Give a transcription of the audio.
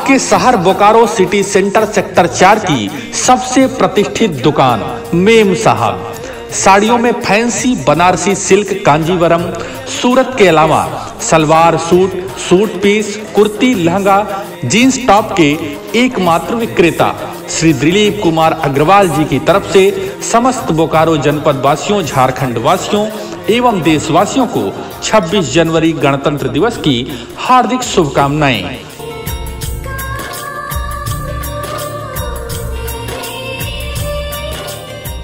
आपके शहर Bokaro city centre sector 4 की सबसे प्रतिष्ठित दुकान मेम साहब। साड़ियों में फैंसी बनारसी सिल्क कांजीवरम सूरत के अलावा salwar suit, suit piece, kurti, lehenga, jeans top के एकमात्र विक्रेता श्री दिलीप कुमार अग्रवाल जी की तरफ से समस्त बोकारो जनपद वासियों, झारखंड वासियों एवं देशवासियों को 26 जनवरी गणतंत्र दिवस की हार्दिक शुभकामनाएं।